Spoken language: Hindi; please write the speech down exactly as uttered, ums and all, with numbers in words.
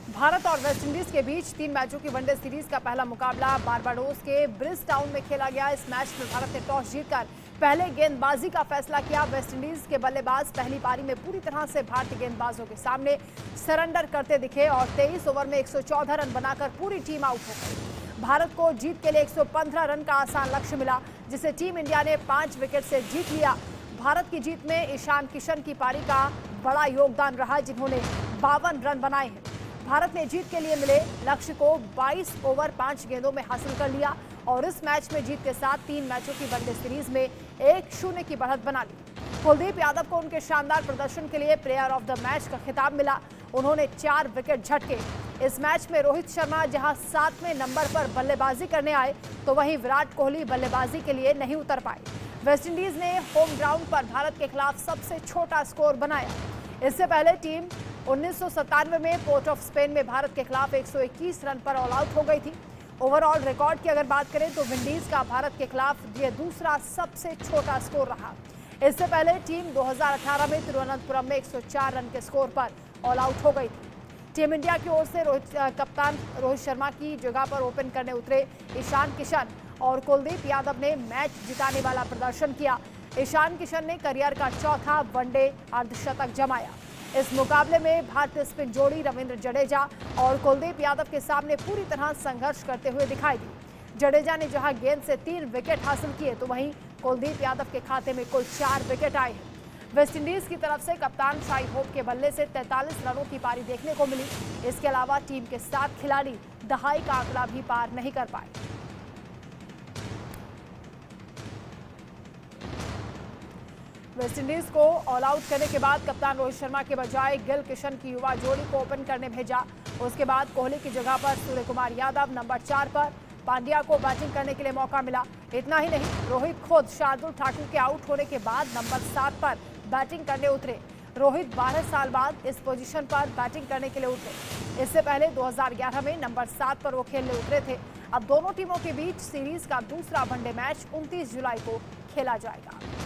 भारत और वेस्टइंडीज के बीच तीन मैचों की वनडे सीरीज का पहला मुकाबला बारबाडोस के ब्रिजटाउन में खेला गया। इस मैच में भारत ने टॉस जीतकर पहले गेंदबाजी का फैसला किया। वेस्टइंडीज के बल्लेबाज पहली पारी में पूरी तरह से भारतीय गेंदबाजों के सामने सरेंडर करते दिखे और तेईस ओवर में एक सौ चौदह रन बनाकर पूरी टीम आउट हो गई। भारत को जीत के लिए एक सौ पंद्रह रन का आसान लक्ष्य मिला, जिसे टीम इंडिया ने पांच विकेट से जीत लिया। भारत की जीत में ईशान किशन की पारी का बड़ा योगदान रहा, जिन्होंने बावन रन बनाए हैं। भारत ने जीत के लिए मिले लक्ष्य को बाईस ओवर पांच गेंदों में हासिल कर लिया और इस मैच में जीत के साथ तीन मैचों की वनडे सीरीज में एक शून्य की बढ़त बना ली। कुलदीप यादव को उनके शानदार प्रदर्शन के लिए प्लेयर ऑफ द मैच का खिताब मिला। उन्होंने चार विकेट झटके। इस मैच में रोहित शर्मा जहां सातवें नंबर पर बल्लेबाजी करने आए, तो वहीं विराट कोहली बल्लेबाजी के लिए नहीं उतर पाए। वेस्टइंडीज ने होम ग्राउंड पर भारत के खिलाफ सबसे छोटा स्कोर बनाया। इससे पहले टीम उन्नीस सौ सत्तानवे में पोर्ट ऑफ स्पेन में भारत के खिलाफ एक सौ इक्कीस रन पर ऑल आउट हो गई थी। ओवरऑल रिकॉर्ड की अगर बात करें तो विंडीज का भारत के खिलाफ ये दूसरा सबसे छोटा स्कोर रहा। इससे पहले टीम दो हज़ार अठारह में तिरुवनंतपुरम में एक सौ चार रन के स्कोर पर ऑल आउट हो गई थी। टीम इंडिया की ओर से रोहित कप्तान रोहित शर्मा की जगह पर ओपन करने उतरे ईशान किशन और कुलदीप यादव ने मैच जिताने वाला प्रदर्शन किया। ईशान किशन ने करियर का चौथा वनडे अर्धशतक जमाया। इस मुकाबले में भारतीय स्पिन जोड़ी रविंद्र जडेजा और कुलदीप यादव के सामने पूरी तरह संघर्ष करते हुए दिखाई दी। जडेजा ने जहां गेंद से तीन विकेट हासिल किए, तो वहीं कुलदीप यादव के खाते में कुल चार विकेट आए हैं। वेस्टइंडीज की तरफ से कप्तान शाई होप के बल्ले से तैंतालीस रनों की पारी देखने को मिली। इसके अलावा टीम के सात खिलाड़ी दहाई का आंकड़ा भी पार नहीं कर पाए। वेस्टइंडीज को ऑल आउट करने के बाद कप्तान रोहित शर्मा के बजाय गिल किशन की युवा जोड़ी को ओपन करने भेजा। उसके बाद कोहली की जगह पर सूर्य कुमार यादव नंबर चार पर पांड्या को बैटिंग करने के लिए मौका मिला। इतना ही नहीं, रोहित खुद शार्दुल ठाकुर के आउट होने के बाद नंबर सात पर बैटिंग करने उतरे। रोहित बारह साल बाद इस पोजीशन पर बैटिंग करने के लिए उतरे। इससे पहले दो हज़ार ग्यारह में नंबर सात पर वो खेलने उतरे थे। अब दोनों टीमों के बीच सीरीज का दूसरा वनडे मैच उनतीस जुलाई को खेला जाएगा।